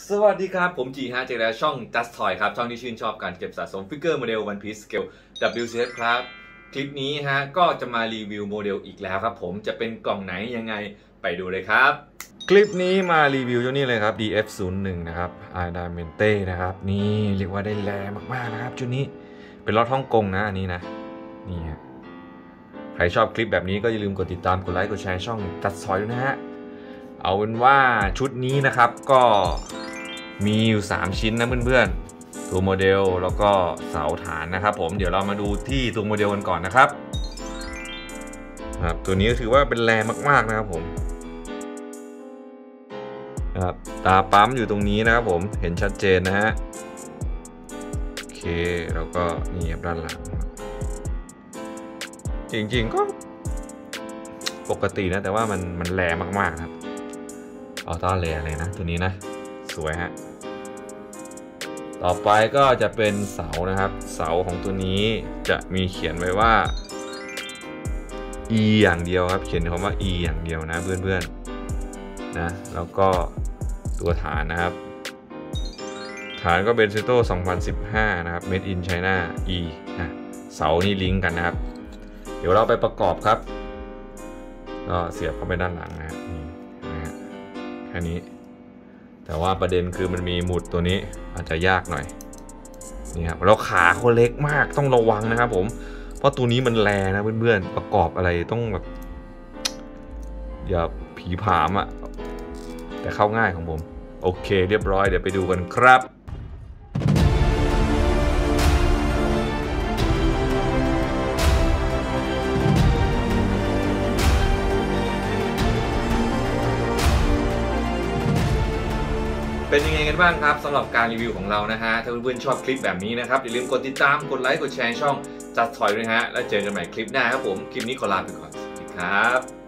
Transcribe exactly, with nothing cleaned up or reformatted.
สวัสดีครับผมจีฮะจากช่อง Just Toy ครับช่องที่ชื่นชอบการเก็บสะสมฟิกเกอร์โมเดล One Piece Scale ดับเบิลยู ซี เอฟ ครับคลิปนี้ฮะก็จะมารีวิวโมเดลอีกแล้วครับผมจะเป็นกล่องไหนยังไงไปดูเลยครับคลิปนี้มารีวิวเจ้านี้เลยครับ ดี เอฟ ศูนย์หนึ่ง นะครับอาดาเมนเต้นะครับนี่เรียกว่าได้แรงมากๆนะครับชุดนี้เป็นรถฮ่องกงนะอันนี้นะนี่ฮะใครชอบคลิปแบบนี้ก็อย่าลืมกดติดตามกดไลค์กดแชร์ช่อง Just Toy ด้วยนะฮะเอาเป็นว่าชุดนี้นะครับก็มีอยู่สามชิ้นนะเพื่อนๆตัวโมเดลแล้วก็เสาฐานนะครับผมเดี๋ยวเรามาดูที่ตัวโมเดลกันก่อนนะครับครับตัวนี้ก็ถือว่าเป็นแรงมากๆนะครับผมครับตาปั๊มอยู่ตรงนี้นะครับผมเห็นชัดเจนนะฮะโอเคแล้วก็นี่ครับด้านหลังจริงๆก็ปกตินะแต่ว่ามันมันแรงมากๆครับออโต้เลย์เลยนะตัวนี้นะสวยฮะต่อไปก็จะเป็นเสานะครับเสาของตัวนี้จะมีเขียนไว้ว่า E อย่างเดียวครับเขียนคำว่า E อย่างเดียวนะเพื่อนๆนะแล้วก็ตัวฐานนะครับฐานก็เป็นเซโต้สองพันสิบห้านะครับ Made in China E นะเสานี่ลิงก์กันนะครับเดี๋ยวเราไปประกอบครับก็เสียบเข้าไปด้านหลังนะนี่นะฮะแค่นี้แต่ว่าประเด็นคือมันมีหมุดตัวนี้อาจจะยากหน่อยนี่ครับแล้วขาเขาเล็กมากต้องระวังนะครับผมเพราะตัวนี้มันแรงนะเพื่อนๆประกอบอะไรต้องแบบอย่าผีผามอะแต่เข้าง่ายของผมโอเคเรียบร้อยเดี๋ยวไปดูกันครับเป็นยังไงกันบ้างครับสำหรับการรีวิวของเรานะฮะถ้าเพื่อนๆชอบคลิปแบบนี้นะครับอย่าลืมกดติดตามกดไลค์กดแชร์ช่อง Just Toy ด้วยฮะแล้วเจอกันใหม่คลิปหน้าครับผมคลิปนี้ขอลาไปก่อนสวัสดีครับ